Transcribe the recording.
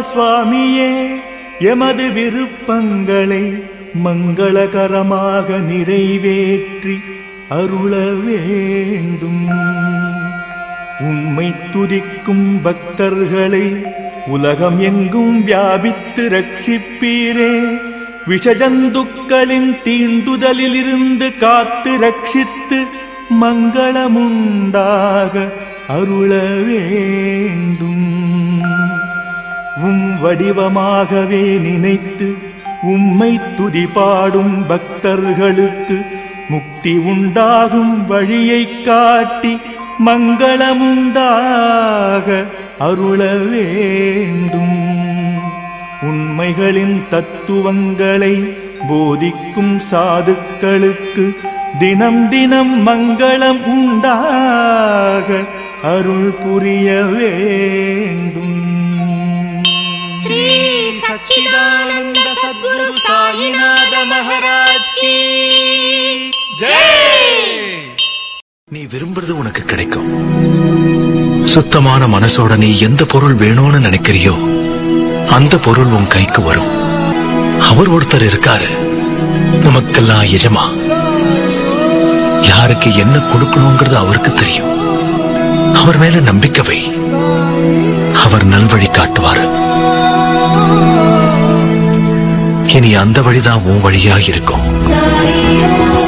சுவாமியே எமது விருப்பங்களை மங்களகரமாக நிறைவேற்றி அருள வேண்டும். உம்மை துதிக்கும் பக்தர்களை உலகம் எங்கும் வியாபித்து ரட்சிப்பீரே. விஷஜந்துக்களின் தீண்டுதலிலிருந்து காத்து ரட்சித்து மங்களமுண்டாக அருள வேண்டும். வடிவமாகவே நினைத்து உம்மை துதிபாடும் பக்தர்களுக்கு முக்தி உண்டாகும் வழியை காட்டி மங்களமுண்டாக அருள வேண்டும். உண்மைகளின் தத்துவங்களை போதிக்கும் சாதுக்களுக்கு தினம் தினம் மங்களம் உண்டாக அருள் புரிய வேண்டும். श्री सच्चिदानंद सद्गुरु साईनाथ महाराज की जय. நீ விரும்புறது உனக்கு கிடைக்கும். சுத்தமான மனசோட நீ எந்த பொருள் வேணும்னு நினைக்கிறியோ அந்த பொருள் உன் கைக்கு வரும். அவர் ஒருத்தர் இருக்காரு, நமக்கெல்லாம் எஜமா. யாருக்கு என்ன கொடுக்கணுங்கிறது அவருக்கு தெரியும். அவர் மேல நம்பிக்கை வை, அவர் நல்வழி காட்டுவாரு. இனி அந்த வழிதான் உன் வழியா இருக்கும்.